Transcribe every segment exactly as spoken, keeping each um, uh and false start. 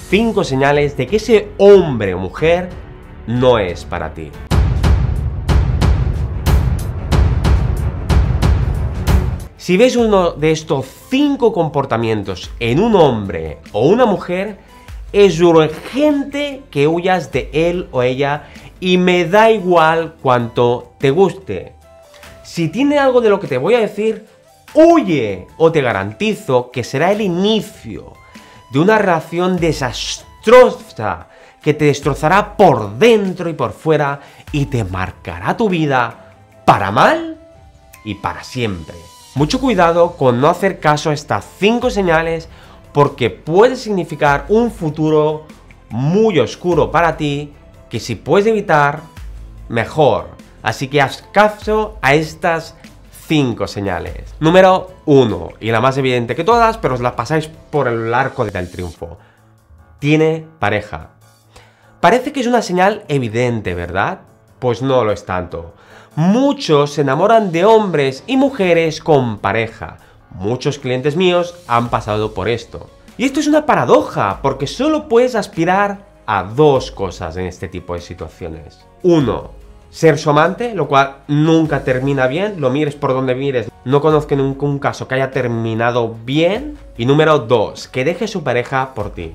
cinco señales de que ese hombre o mujer no es para ti. Si ves uno de estos cinco comportamientos en un hombre o una mujer, es urgente que huyas de él o ella y me da igual cuánto te guste. Si tiene algo de lo que te voy a decir, huye o te garantizo que será el inicio de una relación desastrosa que te destrozará por dentro y por fuera y te marcará tu vida para mal y para siempre. Mucho cuidado con no hacer caso a estas cinco señales porque puede significar un futuro muy oscuro para ti que si puedes evitar, mejor. Así que haz caso a estas cinco señales. Número uno, y la más evidente que todas, pero os la pasáis por el arco del triunfo. Tiene pareja. Parece que es una señal evidente, ¿verdad? Pues no lo es tanto. Muchos se enamoran de hombres y mujeres con pareja. Muchos clientes míos han pasado por esto. Y esto es una paradoja, porque solo puedes aspirar a dos cosas en este tipo de situaciones. Uno, ser su amante, lo cual nunca termina bien, lo mires por donde mires. No conozco ningún caso que haya terminado bien. Y número dos, que deje su pareja por ti.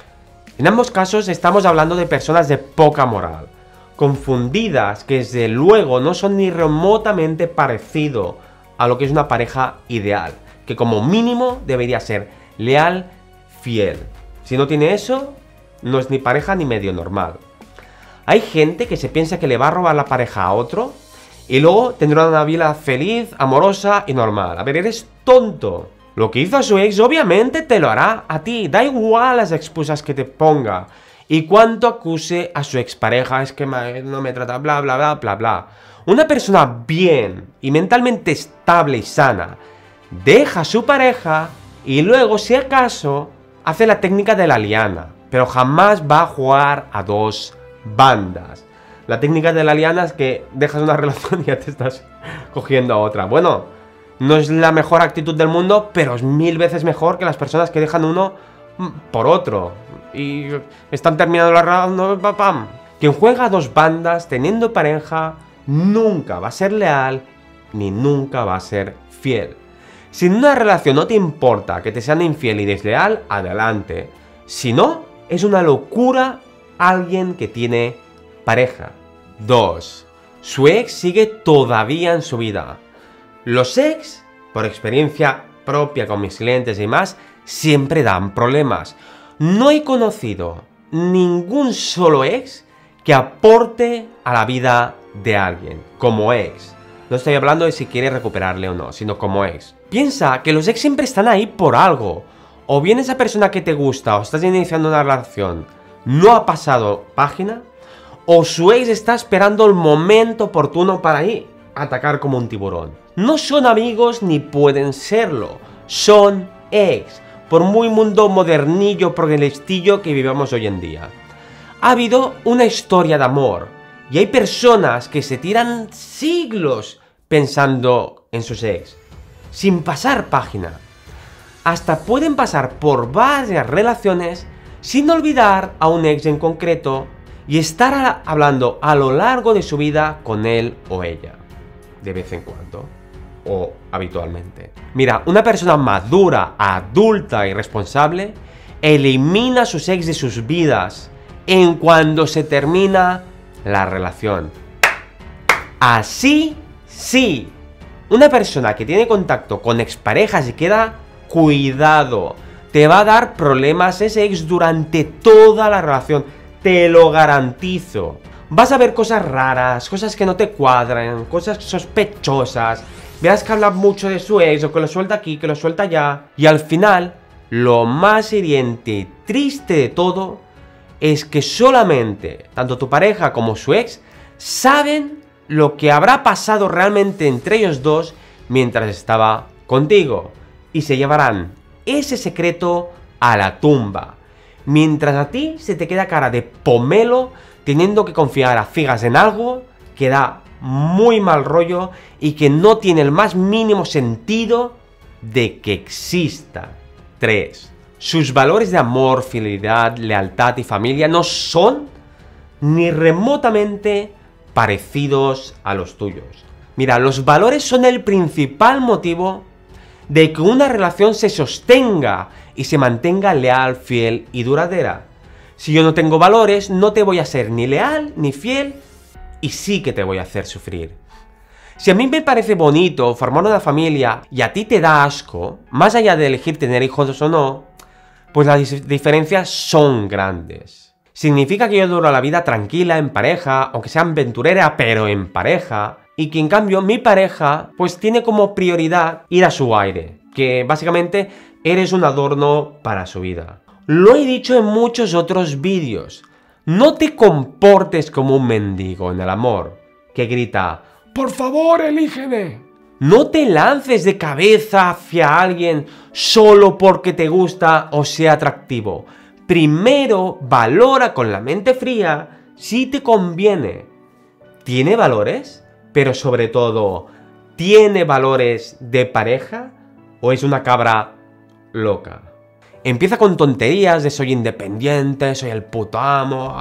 En ambos casos estamos hablando de personas de poca moral, confundidas, que desde luego no son ni remotamente parecido a lo que es una pareja ideal, que como mínimo debería ser leal, fiel. Si no tiene eso, no es ni pareja ni medio normal. Hay gente que se piensa que le va a robar la pareja a otro y luego tendrá una vida feliz, amorosa y normal. A ver, eres tonto. Lo que hizo a su ex obviamente te lo hará a ti. Da igual las excusas que te ponga y cuánto acuse a su expareja. Es que no me trata, bla, bla, bla, bla, bla. Una persona bien y mentalmente estable y sana deja a su pareja y luego, si acaso, hace la técnica de la liana. Pero jamás va a jugar a dos bandas. La técnica de la liana es que dejas una relación y ya te estás cogiendo a otra. Bueno, no es la mejor actitud del mundo, pero es mil veces mejor que las personas que dejan uno por otro y están terminando la relación. ¡Pam! Quien juega a dos bandas teniendo pareja nunca va a ser leal ni nunca va a ser fiel. Si en una relación no te importa que te sean infiel y desleal, adelante. Si no, es una locura alguien que tiene pareja. dos. Su ex sigue todavía en su vida. Los ex, por experiencia propia con mis clientes y más, siempre dan problemas. No he conocido ningún solo ex que aporte a la vida de alguien como ex. No estoy hablando de si quiere recuperarle o no, sino como ex. Piensa que los ex siempre están ahí por algo. O bien esa persona que te gusta o estás iniciando una relación no ha pasado página, o su ex está esperando el momento oportuno para ir a atacar como un tiburón. No son amigos ni pueden serlo, son ex, por muy mundo modernillo, progresistillo que vivamos hoy en día. Ha habido una historia de amor y hay personas que se tiran siglos pensando en sus ex, sin pasar página. Hasta pueden pasar por varias relaciones sin olvidar a un ex en concreto y estar a, hablando a lo largo de su vida con él o ella, de vez en cuando o habitualmente. Mira, una persona madura, adulta y responsable elimina a sus ex de sus vidas en cuando se termina la relación. Así sí. Una persona que tiene contacto con exparejas y queda, cuidado, te va a dar problemas ese ex durante toda la relación, te lo garantizo. Vas a ver cosas raras, cosas que no te cuadran, cosas sospechosas. Verás que habla mucho de su ex, o que lo suelta aquí, que lo suelta allá. Y al final, lo más hiriente y triste de todo es que solamente tanto tu pareja como su ex saben lo que habrá pasado realmente entre ellos dos mientras estaba contigo. Y se llevarán ese secreto a la tumba. Mientras a ti se te queda cara de pomelo teniendo que confiar a ciegas en algo que da muy mal rollo y que no tiene el más mínimo sentido de que exista. tres. sus valores de amor, fidelidad, lealtad y familia no son ni remotamente parecidos a los tuyos. Mira, los valores son el principal motivo de que una relación se sostenga y se mantenga leal, fiel y duradera. Si yo no tengo valores, no te voy a ser ni leal ni fiel y sí que te voy a hacer sufrir. Si a mí me parece bonito formar una familia y a ti te da asco, más allá de elegir tener hijos o no, pues las diferencias son grandes. Significa que yo duro la vida tranquila, en pareja, aunque sea aventurera, pero en pareja, y que en cambio mi pareja pues tiene como prioridad ir a su aire, que básicamente eres un adorno para su vida. Lo he dicho en muchos otros vídeos, no te comportes como un mendigo en el amor, que grita, ¡por favor, elígeme! No te lances de cabeza hacia alguien solo porque te gusta o sea atractivo. Primero valora con la mente fría si te conviene. ¿Tiene valores? Pero sobre todo, ¿tiene valores de pareja? ¿O es una cabra loca? Empieza con tonterías de soy independiente, soy el puto amo.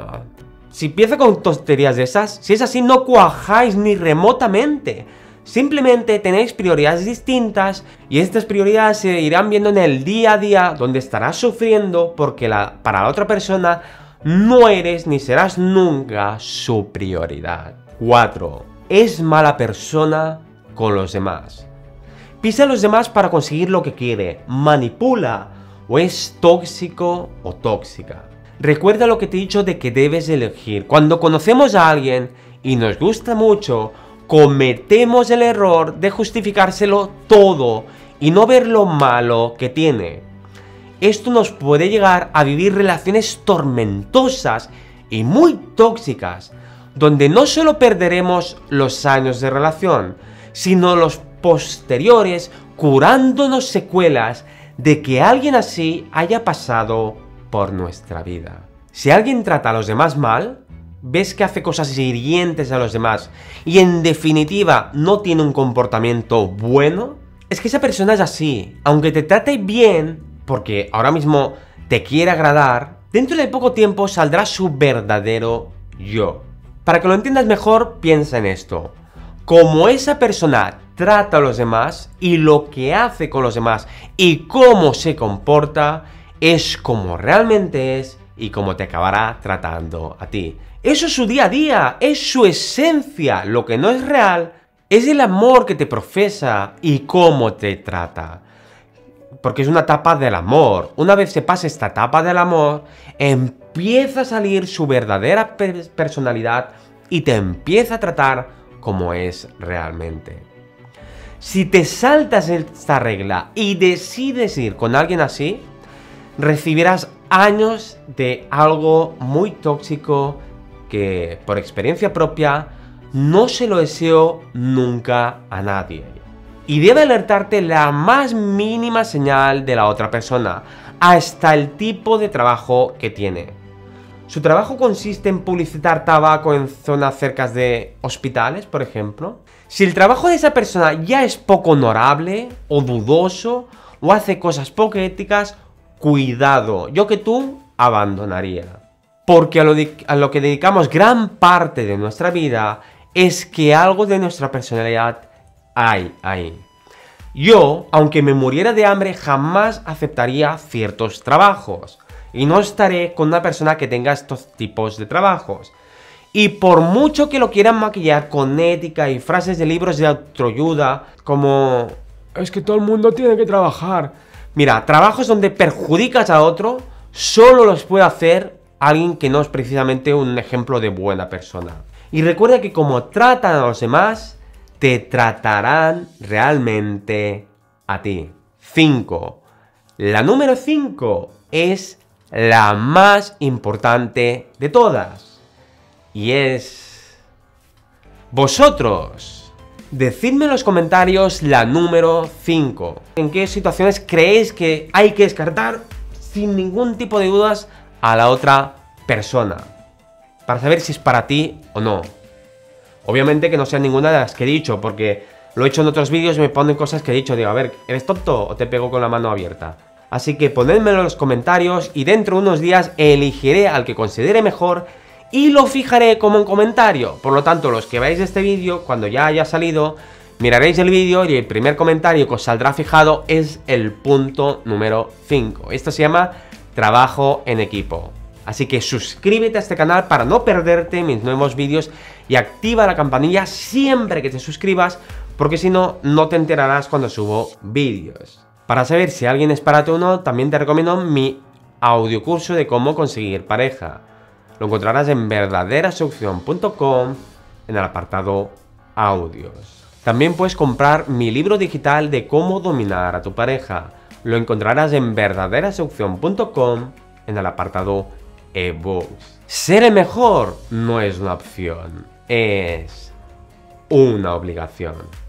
Si empieza con tonterías de esas, si es así no cuajáis ni remotamente. Simplemente tenéis prioridades distintas y estas prioridades se irán viendo en el día a día donde estarás sufriendo porque la, para la otra persona no eres ni serás nunca su prioridad. cuatro. Es mala persona con los demás. Pisa a los demás para conseguir lo que quiere, manipula o es tóxico o tóxica. Recuerda lo que te he dicho de que debes elegir. Cuando conocemos a alguien y nos gusta mucho, cometemos el error de justificárselo todo y no ver lo malo que tiene. Esto nos puede llegar a vivir relaciones tormentosas y muy tóxicas, donde no solo perderemos los años de relación, sino los posteriores curándonos secuelas de que alguien así haya pasado por nuestra vida. Si alguien trata a los demás mal, ves que hace cosas hirientes a los demás y en definitiva no tiene un comportamiento bueno, es que esa persona es así. Aunque te trate bien, porque ahora mismo te quiere agradar, dentro de poco tiempo saldrá su verdadero yo. Para que lo entiendas mejor, piensa en esto. Como esa persona trata a los demás y lo que hace con los demás y cómo se comporta, es como realmente es y cómo te acabará tratando a ti. Eso es su día a día, es su esencia. Lo que no es real es el amor que te profesa y cómo te trata. Porque es una etapa del amor. Una vez se pasa esta etapa del amor, empieza a salir su verdadera personalidad y te empieza a tratar como es realmente. Si te saltas esta regla y decides ir con alguien así, recibirás años de algo muy tóxico que, por experiencia propia, no se lo deseo nunca a nadie. Y debe alertarte la más mínima señal de la otra persona, hasta el tipo de trabajo que tiene. ¿Su trabajo consiste en publicitar tabaco en zonas cerca de hospitales, por ejemplo? Si el trabajo de esa persona ya es poco honorable o dudoso o hace cosas poco éticas, cuidado, yo que tú abandonaría. Porque a lo, de, a lo que dedicamos gran parte de nuestra vida es que algo de nuestra personalidad hay ahí. Yo, aunque me muriera de hambre, jamás aceptaría ciertos trabajos. Y no estaré con una persona que tenga estos tipos de trabajos. Y por mucho que lo quieran maquillar con ética y frases de libros de autoayuda, como es que todo el mundo tiene que trabajar. Mira, trabajos donde perjudicas a otro, solo los puede hacer alguien que no es precisamente un ejemplo de buena persona. Y recuerda que como tratan a los demás, te tratarán realmente a ti. cinco. La número cinco es la más importante de todas. Y es... vosotros. Decidme en los comentarios la número cinco. ¿En qué situaciones creéis que hay que descartar sin ningún tipo de dudas a la otra persona? Para saber si es para ti o no. Obviamente que no sea ninguna de las que he dicho, porque lo he hecho en otros vídeos y me ponen cosas que he dicho. Digo, a ver, ¿eres tonto o te pego con la mano abierta? Así que ponedmelo en los comentarios y dentro de unos días elegiré al que considere mejor y lo fijaré como un comentario. Por lo tanto, los que veáis este vídeo, cuando ya haya salido, miraréis el vídeo y el primer comentario que os saldrá fijado es el punto número cinco. Esto se llama trabajo en equipo. Así que suscríbete a este canal para no perderte mis nuevos vídeos y activa la campanilla siempre que te suscribas, porque si no, no te enterarás cuando subo vídeos. Para saber si alguien es para ti o no, también te recomiendo mi audiocurso de cómo conseguir pareja. Lo encontrarás en verdadera seducción punto com en el apartado audios. También puedes comprar mi libro digital de cómo dominar a tu pareja. Lo encontrarás en verdadera seducción punto com en el apartado ebooks. Ser el mejor no es una opción, es una obligación.